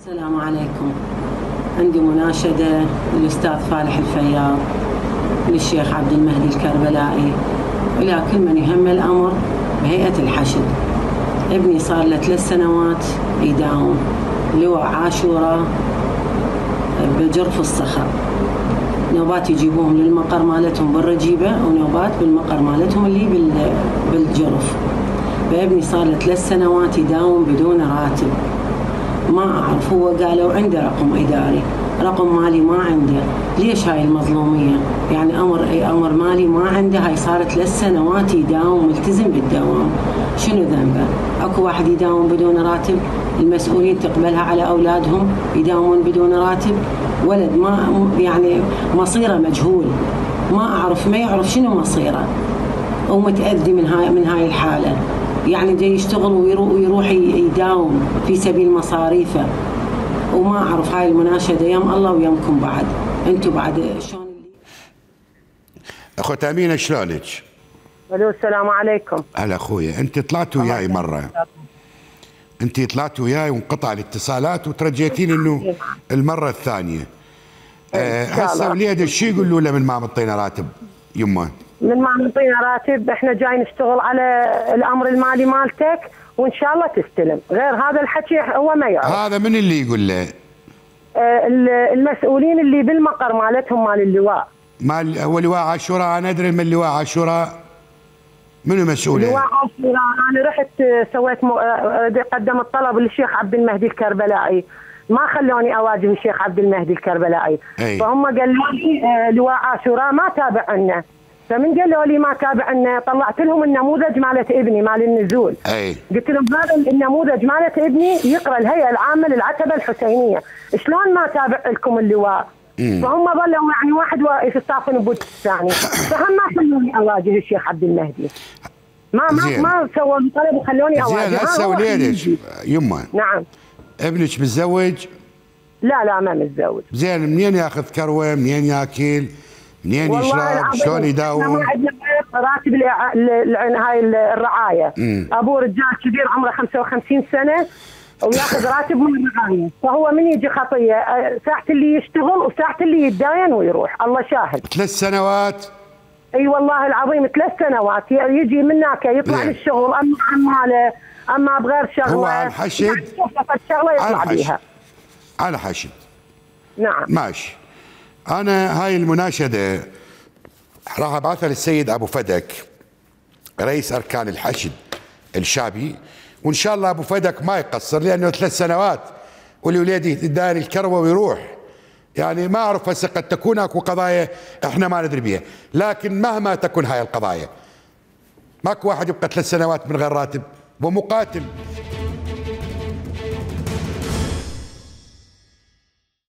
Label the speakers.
Speaker 1: السلام عليكم. عندي مناشدة للأستاذ فالح الفياض، للشيخ عبد المهدي الكربلائي، إلى كل من يهم الأمر بهيئة الحشد. ابني صار له 3 سنوات يداوم لواء عاشوراء بجرف الصخر، نوبات يجيبوهم للمقر مالتهم بالرجيبة ونوبات بالمقر مالتهم اللي بالجرف. فابني صار له 3 سنوات يداوم بدون راتب. ما أعرف، هو قالوا عنده رقم إداري، رقم مالي ما عنده. ليش هاي المظلومية؟ يعني أمر مالي ما عنده. هاي صارت 3 سنوات يداوم ملتزم بالدوام. شنو ذنبه؟ أكو واحد يداوم بدون راتب؟ المسؤولين تقبلها على أولادهم يداومون بدون راتب؟ ولد ما يعني مصيره مجهول، ما يعرف شنو مصيره، ومتأذي من هاي الحالة. يعني جاي يشتغل ويروح يداوم في سبيل مصاريفه. وما أعرف، هاي المناشدة يم الله ويمكم بعد. انتم بعد شلون؟
Speaker 2: اخوة أمينة شلونك؟
Speaker 3: الو السلام عليكم.
Speaker 2: هلا اخويا، انت طلعت وياي مرة، انت طلعت وياي وانقطع الاتصالات وترجيتين انه المرة الثانية. هسه وليدك شو يقولوا له من ما مطينا راتب يمه؟
Speaker 3: من ما نعطينا راتب احنا جاي نشتغل على الامر المالي مالتك وان شاء الله تستلم. غير هذا الحكي هو ما يعرف.
Speaker 2: هذا من اللي يقول له؟
Speaker 3: المسؤولين اللي بالمقر مالتهم مال اللواء.
Speaker 2: هو لواء عاشوراء. انا ادري من لواء عاشوراء. منو مسؤوله؟
Speaker 3: لواء عاشوراء انا رحت سويت قدمت طلب للشيخ عبد المهدي الكربلائي، ما خلوني اواجه الشيخ عبد المهدي الكربلائي. فهم قالوا لي لواء عاشوراء ما تابع لنا. فمن قالوا لي ما تابع لنا طلعت لهم النموذج مالت ابني مال النزول. قلت لهم هذا النموذج مالت ابني يقرا الهيئه العامه للعتبه الحسينيه، شلون ما تابع لكم اللواء؟ فهم ظلوا يعني واحد واقف يصافن بود الثاني. فهم ما خلوني اواجه الشيخ عبد المهدي. ما سووا طلب وخلوني اواجه.
Speaker 2: زين هسه وليدك يمه.
Speaker 3: نعم.
Speaker 2: ابنك متزوج؟
Speaker 3: لا ما متزوج.
Speaker 2: زين منين ياخذ كروه؟ منين ياكل؟ منين يشرب؟ شلون يداوم؟
Speaker 3: ما عندنا راتب هاي الرعايه. ابوه رجال كبير عمره 55 سنه وياخذ راتب من الرعايه. فهو من يجي خطيه ساعه اللي يشتغل وساعه اللي يتداين ويروح. الله شاهد.
Speaker 2: 3 سنوات؟
Speaker 3: اي والله العظيم 3 سنوات. يجي من هناك يطلع للشغل، اما عماله اما بغير شغله.
Speaker 2: هو على الحشد؟
Speaker 3: الشغله يطلع بيها
Speaker 2: على حشد.
Speaker 3: نعم
Speaker 2: ماشي. انا هاي المناشده راح ابعثها للسيد ابو فدك رئيس اركان الحشد الشعبي، وان شاء الله ابو فدك ما يقصر، لانه 3 سنوات والوليدي داير الكروه ويروح. يعني ما اعرف هسه قد تكون اكو قضايا احنا ما ندري بها، لكن مهما تكون هاي القضايا ماكو واحد يبقى 3 سنوات من غير راتب ومقاتل.